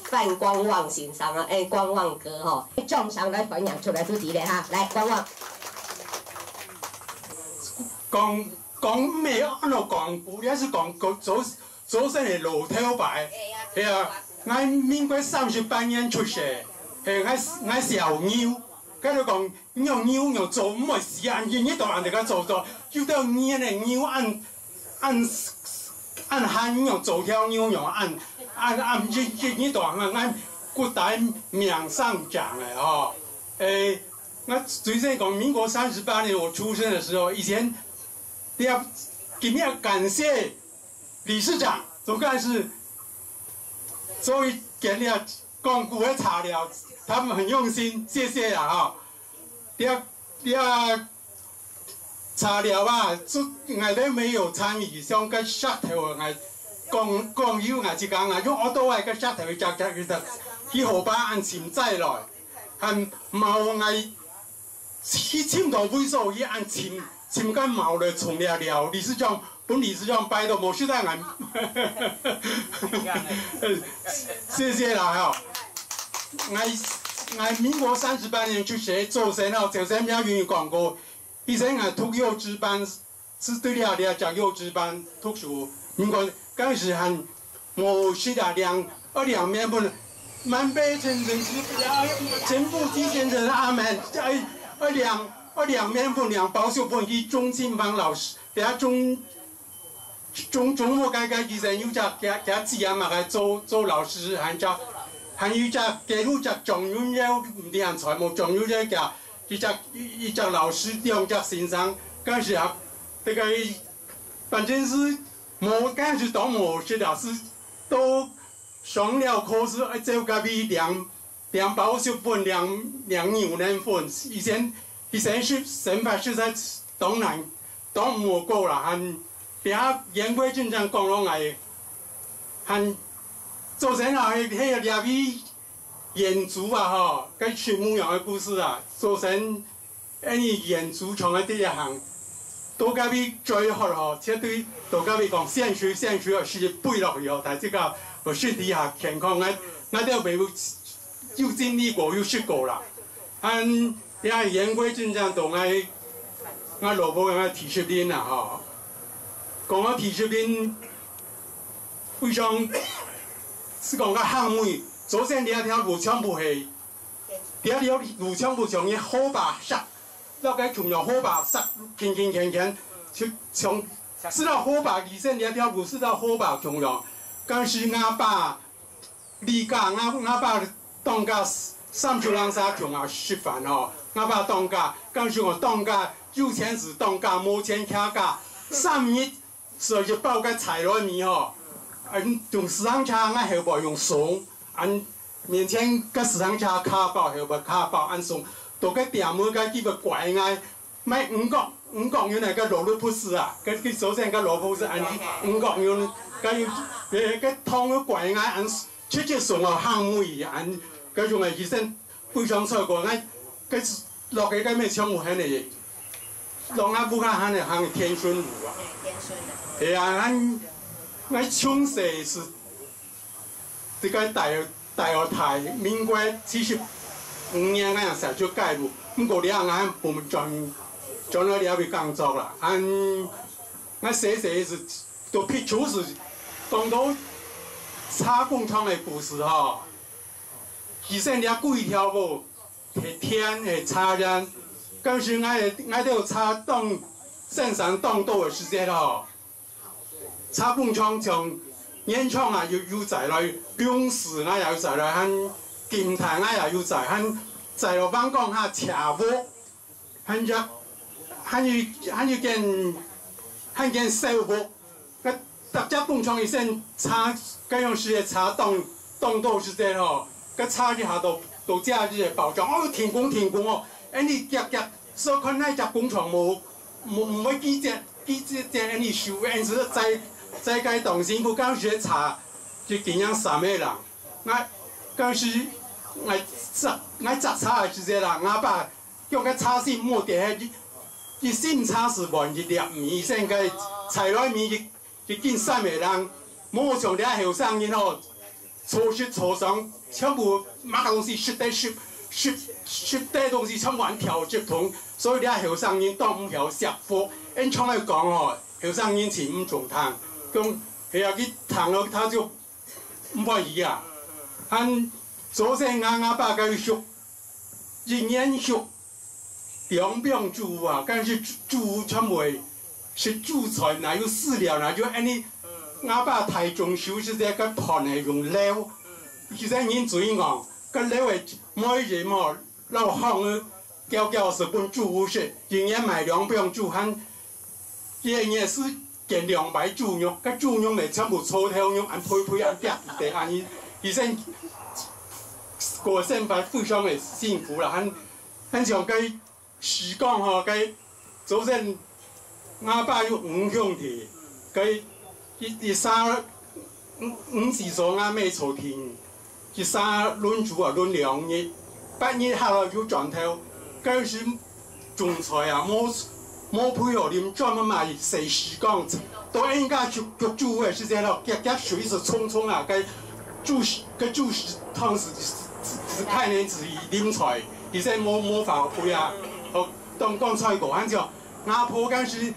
范光旺先生啊，光旺哥吼，掌声来欢迎出来主持咧哈，来光旺。 讲咩安怎讲？有咧是讲祖先的老头牌，系啊，俺民国38年出世，俺小妞，佮你讲用妞用做唔会时间，日日都按着个做，就到年的妞按汉用做条妞用按日都按古代命上讲的吼，我最先讲民国38年我出生的时候，以前要今天要感谢理事长、总干事，终于给了巩固的材料，他们很用心，谢谢啦哈。材料啊，我都没有参与，像个石头啊，讲有啊一讲啊，用好多个石头去河巴按潜载来，按毛爱去浸到尾数去按潜干毛来冲了，理事长本理事长摆到无识得俺，谢谢啦哈。我民国38年出世，做生后就生了愿意讲过，以前我读幼稚班，是对了讲幼稚班读书，民国当时还无识得2面本，满背成人之全部体现成阿门，2面本2保守本去钟庆芳老师，底下中末该医生有只给字啊嘛，做老师还有只给有只状元了，唔知人财务状元了个，一只老师两只先生，当时啊，这个反正是当时当某些老师都上了课是走隔壁两保守本两牛腩粉，以前是神法是在当蘑菇啦，和下言归正传讲落来，和做成啊，迄个两位演族啊吼，跟曲牧羊的故事啊，做成演族从喺第一行，到隔壁最好吼，绝对到隔壁讲现实哦是背落去哦，但这个我身体下健康我都未有经历过，有试过啦。按言归正传，同我老婆讲体恤恁啦吼，讲我体恤恁非常。是讲个项目，首先第一条路枪不系，第二条路枪不从伊火把杀，那个从用火把杀，轻，就从知道火把，以前第一条路是到火把从用，当时我爸离家，我爸当家30人三从啊吃饭哦，我爸当家，当时我当家有钱是当家，没钱请假，3日所以包个菜来面哦。用四行车，我后部用送，面前个四行车卡包后部卡包送，到个店门个几个怪爱，买5角元那个萝卜丝啊，个首先个萝卜是5角元，个汤个怪爱直接送到项目个种其实非常错过，个落去个咩抢有很个，落我不看很个天顺路啊，系啊，我从小是这个大学台，民国75年我样就介入，不过了俺部门转了了去工作啦，我写是都撇除是讲到插工厂的故事吼，其实了几条无，是天的插人，当时我都有插动生产动作的时间吼。插工厂从烟厂啊有在来，粮食啊也有在来，和金台啊也有在，和在落班讲下茶窝，和件小窝，个大家工厂以前插，个用时的插动作时间吼，个插一下都假日的包装，哦停工哦，你所看那只工厂无要几只，你收，是在该动辛苦，当时查就怎样3个人，当时我摘茶的时阵啦，我爸叫个茶芯莫伫迄芯茶是换一粒面，先个菜来面就见3个人，莫像遐后生因吼， 初一初三全部马个东西10袋东西全部按调接通，所以你后生人当唔晓食货，因从来讲哦，后生人是唔重汤，讲系啊去烫了他就唔欢喜啊。按祖先阿爸甲伊熟，一年熟2饼煮啊，但是煮全袂是煮菜，哪有饲料，哪就安尼。阿爸台中收是在个盘的用料，其实人最硬，个料的每日嘛，老行个搅是本煮食，一年卖2饼煮汉，一年是见2摆煮肉，个煮肉咪全部粗头肉，按配按夹地安尼，其实过生活非常的幸福啦，很像个时光吼，个祖先阿爸有5兄弟，个。第三五时数阿妹朝廷，第三轮煮啊轮2日，8日下来就转头，嗰時種菜啊冇配合啉，專門買4時間，都應該煮嘅時間咯，夾水是沖啊，個煮湯是太年子啉菜，而且冇法配啊，當菜個，反正阿婆嗰時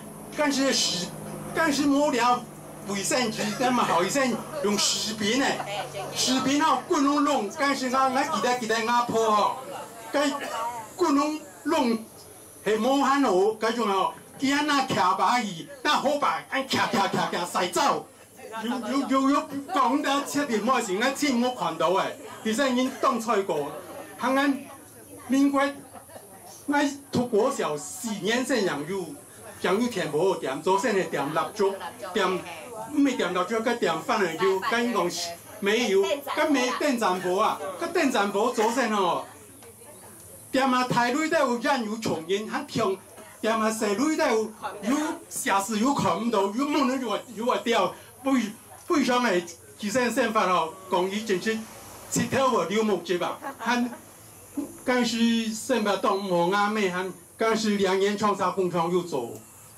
冇了。卫生局咁嘛好医生用食品诶，食品吼滚拢弄，但是我记得阿婆吼，cái滚拢弄系冇喊好，嗰種吼，佢安那徛把椅，那好白，按徛洗走，有講得出點乜事，咱真冇看到诶，其實已當菜過，香港民國，我讀國小4年生養育田婆店，做先係店蠟燭店。唔係店頭做個店飯嚟叫，跟講沒有，跟沒電站婆啊，個電站婆做先吼，店啊台裏都有人有重音，很強，店啊細裏都有下次有看唔到，有冇人有話掉，非常係其實生活吼，講伊真是七條無流目節吧，很，但是生活當冇阿妹，很，但是2年創啥工廠又做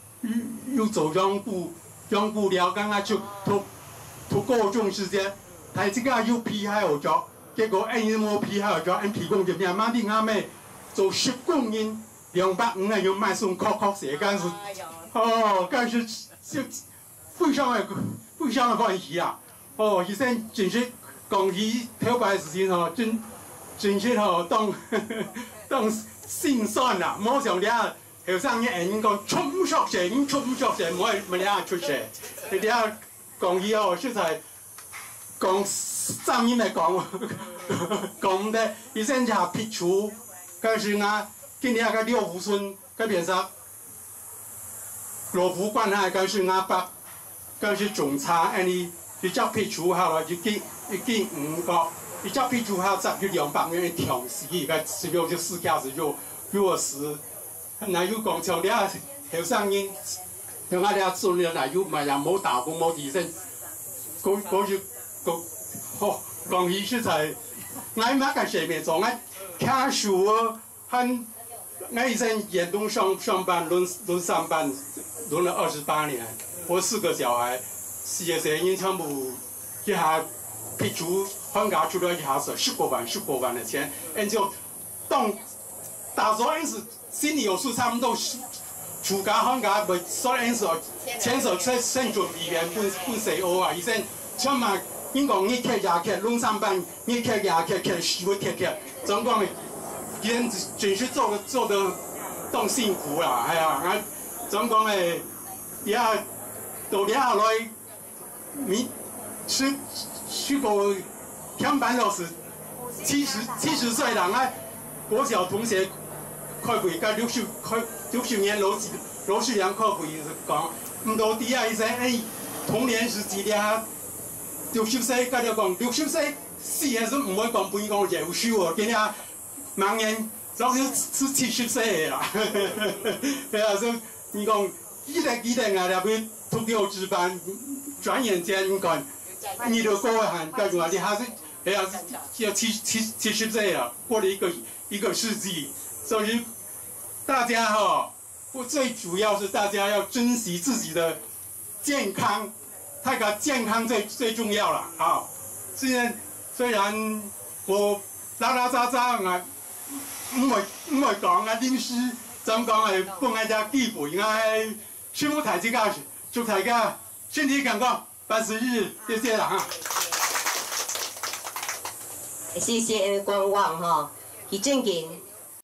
養不了，剛剛就讀高中時間，睇這個有皮還有咗，結果按日冇皮還有咗，按皮工就咩？媽啲阿妹做10公斤250啊，要賣送確寫，但是哦，但是就非常的歡喜啊！哦，醫生真是講起頭擺事情吼，真是吼當心酸啦，冇想了。後生嘅人講出唔熟些，冇人出些。你哋啊講起哦，實在講上面嚟講的，以前就撇除，但是啊，今年個6福村嗰邊上羅湖關下，但是啊北，但是種茶，安尼一隻撇除下來，已經5個，一隻撇除下10就200元一條絲，個16就4條子就60。那有講像啲後生人，像我哋孫女那有咪又冇打工冇醫生，嗰時講起實在，我乜個誰未做？我看書啊，我以前遠東上班輪上班，輪了28年，我4個小孩，4個人全部一下撇除放假出來一下是10多萬的錢，然後當打算是。心里有數，差唔多暑假放假咪所以牽手先準備嘅半4歐啊！醫生，像嘛，應講日劇日劇，攏上班日劇日劇，師傅劇，總講人真是做得當幸福啦，係啊！我總講誒，也到了下來，你去過上班都是70歲啦，我國小同學。開會甲60年老師娘開會講，唔到啲啊！醫生誒，童年時期咧，60歲甲你講60歲死嘅時唔可以講半講優秀喎，今日盲人早就是70歲啦，係啊！所以你講一定啊，入去讀幼稚班，轉眼間你講你都過寒，跟住話你還是係啊，要70歲啊，過了一個世紀。所以大家最主要是大家要珍惜自己的健康，健康最重要了啊！现在虽然我拉拉杂杂啊，唔会讲啊，临时怎讲啊，放喺只基本啊，师傅台这个，祝大家身体健康，万事如意，谢谢啦哈。 谢谢观望哈，伊正经。